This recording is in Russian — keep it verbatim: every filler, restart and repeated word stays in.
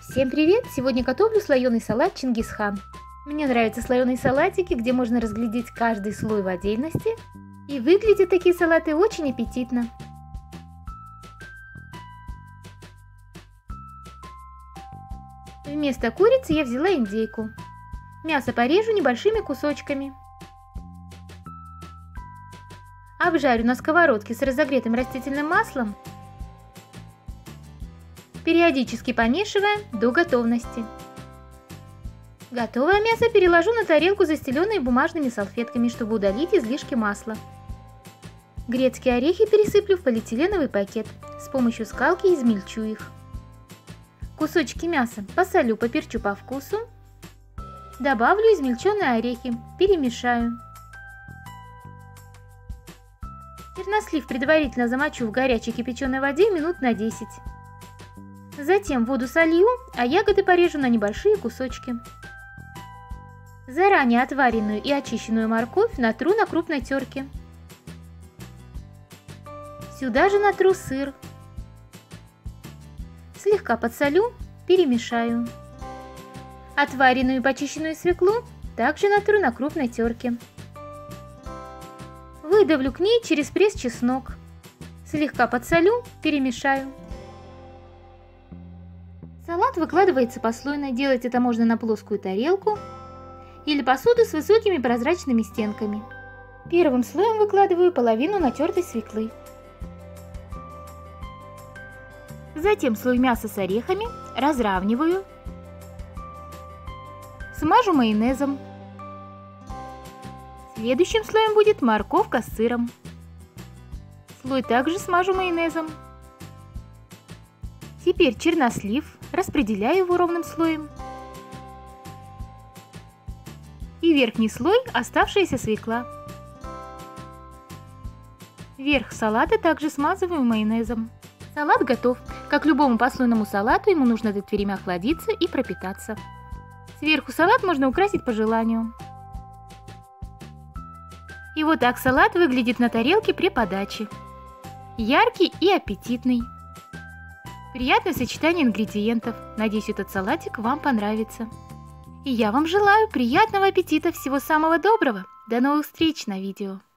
Всем привет! Сегодня готовлю слоеный салат Чингисхан. Мне нравятся слоеные салатики, где можно разглядеть каждый слой в отдельности. И выглядят такие салаты очень аппетитно. Вместо курицы я взяла индейку. Мясо порежу небольшими кусочками. Обжарю на сковородке с разогретым растительным маслом, периодически помешивая до готовности. Готовое мясо переложу на тарелку, застеленную бумажными салфетками, чтобы удалить излишки масла. Грецкие орехи пересыплю в полиэтиленовый пакет. С помощью скалки измельчу их. Кусочки мяса посолю, поперчу по вкусу. Добавлю измельченные орехи, перемешаю. Чернослив предварительно замочу в горячей кипяченой воде минут на десять. Затем воду солью, а ягоды порежу на небольшие кусочки. Заранее отваренную и очищенную морковь натру на крупной терке. Сюда же натру сыр. Слегка подсолю, перемешаю. Отваренную и почищенную свеклу также натру на крупной терке. Выдавлю к ней через пресс чеснок. Слегка подсолю, перемешаю. Салат выкладывается послойно. Делать это можно на плоскую тарелку или посуду с высокими прозрачными стенками. Первым слоем выкладываю половину натертой свеклы. Затем слой мяса с орехами разравниваю. Смажу майонезом. Следующим слоем будет морковка с сыром. Слой также смажу майонезом. Теперь чернослив, распределяю его ровным слоем. И верхний слой оставшаяся свекла. Верх салата также смазываю майонезом. Салат готов. Как любому послойному салату, ему нужно дать время охладиться и пропитаться. Сверху салат можно украсить по желанию. И вот так салат выглядит на тарелке при подаче. Яркий и аппетитный. Приятное сочетание ингредиентов. Надеюсь, этот салатик вам понравится. И я вам желаю приятного аппетита, всего самого доброго. До новых встреч на видео.